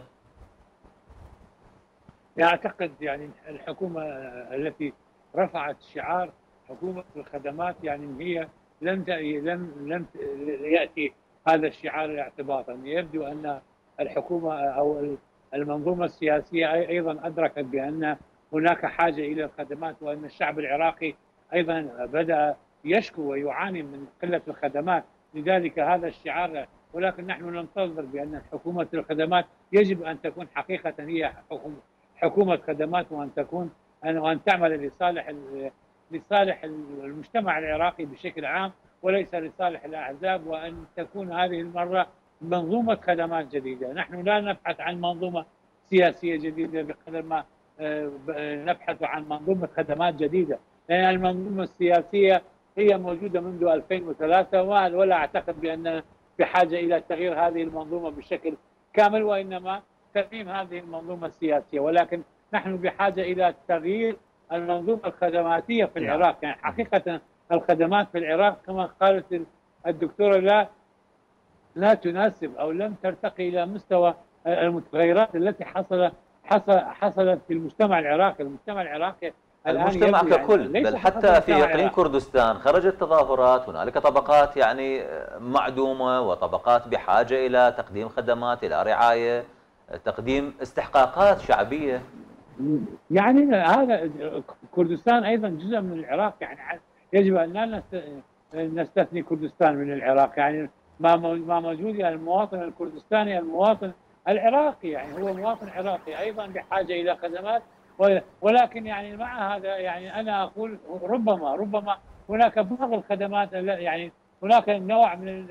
أعتقد يعني الحكومة التي رفعت شعار حكومة الخدمات يعني هي لم يأتي هذا الشعار اعتباطا. يبدو أن الحكومة أو المنظومة السياسية أيضا أدركت بأن هناك حاجة إلى الخدمات، وأن الشعب العراقي أيضا بدأ يشكو ويعاني من قلة الخدمات، لذلك هذا الشعار. ولكن نحن ننتظر بأن حكومة الخدمات يجب أن تكون حقيقة هي حكومة خدمات، وأن تعمل لصالح المجتمع العراقي بشكل عام وليس لصالح الأحزاب، وأن تكون هذه المرة منظومة خدمات جديدة. نحن لا نبحث عن منظومة سياسية جديدة بقدر ما نبحث عن منظومة خدمات جديدة، لأن المنظومة السياسية هي موجودة منذ 2003 ولا أعتقد بأننا بحاجة إلى تغيير هذه المنظومة بشكل كامل، وإنما ترميم هذه المنظومة السياسية. ولكن نحن بحاجة إلى تغيير المنظومة الخدماتية في العراق. يعني حقيقة الخدمات في العراق كما قالت الدكتورة لا تناسب أو لم ترتقي إلى مستوى المتغيرات التي حصلت في المجتمع العراقي. المجتمع العراقي المجتمع ككل، بل حتى في اقليم كردستان خرجت تظاهرات، هنالك طبقات يعني معدومه وطبقات بحاجه الى تقديم خدمات، الى رعايه، تقديم استحقاقات شعبيه. يعني هذا كردستان ايضا جزء من العراق، يعني يجب ان لا نستثني كردستان من العراق. يعني ما موجود يعني المواطن الكردستاني المواطن العراقي يعني هو مواطن عراقي ايضا بحاجه الى خدمات. ولكن يعني مع هذا يعني انا اقول ربما هناك بعض الخدمات، يعني هناك نوع من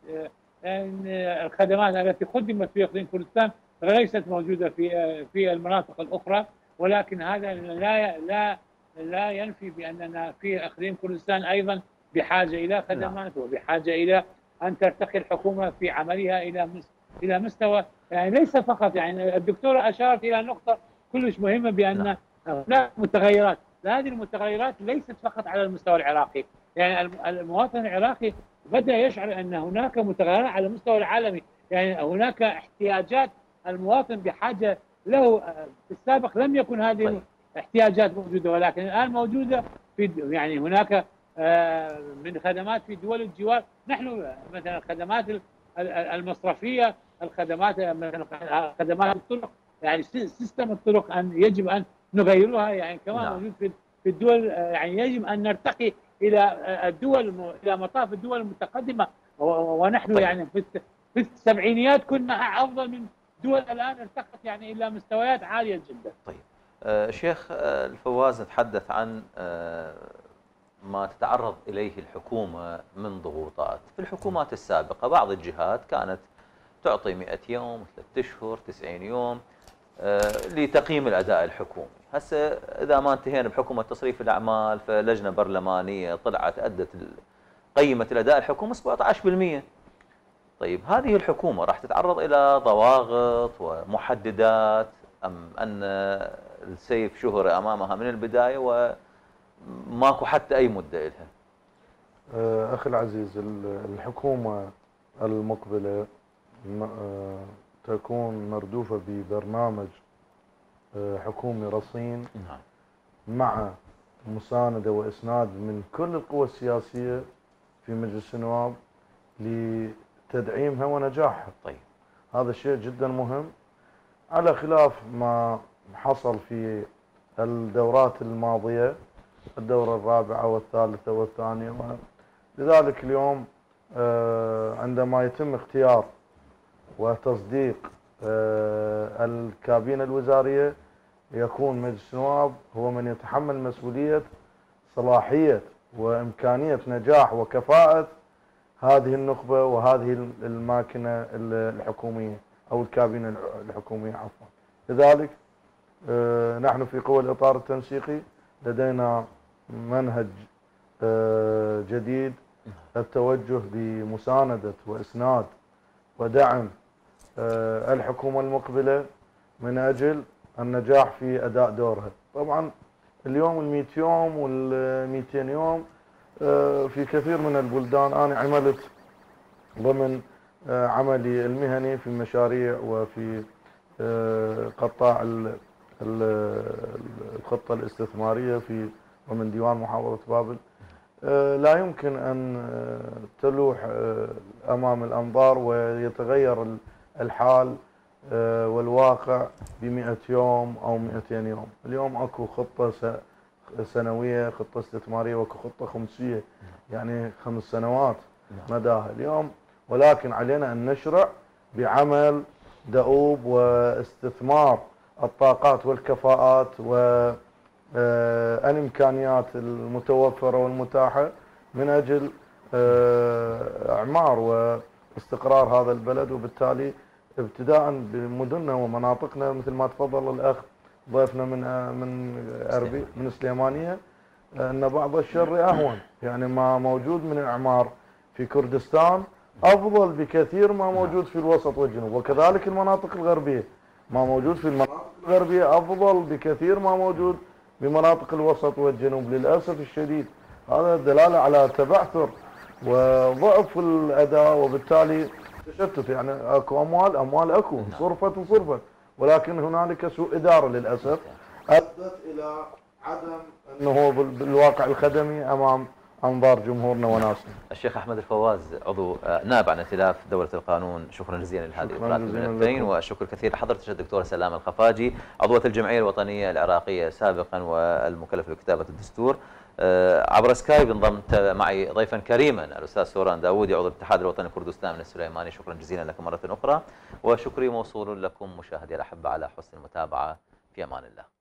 الخدمات التي قدمت في اقليم كردستان ليست موجوده في المناطق الاخرى، ولكن هذا لا ينفي باننا في اقليم كردستان ايضا بحاجه الى خدمات وبحاجه الى ان ترتقي الحكومه في عملها الى مستوى، يعني ليس فقط. يعني الدكتوره اشارت الى نقطه كلش مهمه بان هناك متغيرات، هذه المتغيرات ليست فقط على المستوى العراقي، يعني المواطن العراقي بدا يشعر ان هناك متغيرات على المستوى العالمي، يعني هناك احتياجات المواطن بحاجه له. في السابق لم يكن هذه الاحتياجات موجوده، ولكن الان موجوده يعني هناك من خدمات في دول الجوار. نحن مثلا الخدمات المصرفيه، الخدمات مثلا خدمات الطرق، يعني سيستم الطرق يجب ان نغيرها، يعني كما موجود في الدول. يعني يجب ان نرتقي الى الى مطاف الدول المتقدمه، ونحن يعني في السبعينيات كنا افضل من دول الان ارتقت يعني الى مستويات عاليه جدا. طيب شيخ الفواز، نتحدث عن ما تتعرض اليه الحكومه من ضغوطات. في الحكومات السابقه بعض الجهات كانت تعطي 100 يوم، 3 اشهر، 90 يوم، لتقييم الأداء الحكومي. هسه إذا ما انتهينا بحكومة تصريف الأعمال فلجنة برلمانية طلعت أدت قيمت الأداء الحكومي 17%. طيب هذه الحكومة راح تتعرض إلى ضواغط ومحددات أم أن السيف شهر أمامها من البداية وماكو حتى أي مدة إلها؟ أخي العزيز، الحكومة المقبلة تكون مردوفة ببرنامج حكومي رصين مع مساندة وإسناد من كل القوى السياسية في مجلس النواب لتدعيمها ونجاحها. طيب هذا الشيء جدا مهم، على خلاف ما حصل في الدورات الماضية، الدورة الرابعة والثالثة والثانية. لذلك اليوم عندما يتم اختيار وتصديق الكابينة الوزارية يكون مجلس النواب هو من يتحمل مسؤولية صلاحية وإمكانية نجاح وكفاءة هذه النخبة وهذه الماكنة الحكومية أو الكابينة الحكومية عفوا. لذلك نحن في قوى الإطار التنسيقي لدينا منهج جديد، التوجه بمساندة وإسناد ودعم الحكومة المقبلة من أجل النجاح في أداء دورها. طبعا اليوم 100 يوم وال200 يوم في كثير من البلدان. أنا عملت ضمن عملي المهني في مشاريع وفي قطاع الخطة الاستثمارية في ومن ديوان محافظة بابل. لا يمكن أن تلوح أمام الأنظار ويتغير الحال والواقع ب100 يوم أو 200 يوم. اليوم أكو خطة سنوية، خطة استثمارية، واكو خطة خمسية يعني 5 سنوات مداها اليوم. ولكن علينا أن نشرع بعمل دؤوب واستثمار الطاقات والكفاءات والإمكانيات المتوفرة والمتاحة من أجل إعمار واستقرار هذا البلد، وبالتالي ابتداء بمدننا ومناطقنا مثل ما تفضل الأخ ضيفنا من السليمانية أن بعض الشر أهون. يعني ما موجود من إعمار في كردستان أفضل بكثير ما موجود في الوسط والجنوب، وكذلك المناطق الغربية ما موجود في المناطق الغربية أفضل بكثير ما موجود بمناطق الوسط والجنوب. للأسف الشديد هذا دلالة على تبعثر وضعف الأداء، وبالتالي تشتت. يعني اكو اموال اكو صرفت، ولكن هنالك سوء اداره للاسف ادت الى عدم انه بالواقع الخدمي امام انظار جمهورنا وناسنا. الشيخ احمد الفواز عضو نائب عن ائتلاف دوله القانون، شكرا جزيلا لهذه الإطلاعات الملفين، والشكر كثير لحضرتك الدكتوره سلامه الخفاجي عضوه الجمعيه الوطنيه العراقيه سابقا والمكلفه بكتابه الدستور. عبر سكايب انضمت معي ضيفا كريما الاستاذ سوران داوودي عضو الاتحاد الوطني الكردستاني من السليماني. شكرا جزيلا لكم مره اخرى، وشكري موصول لكم مشاهدي الاحبه على حسن المتابعه. في امان الله.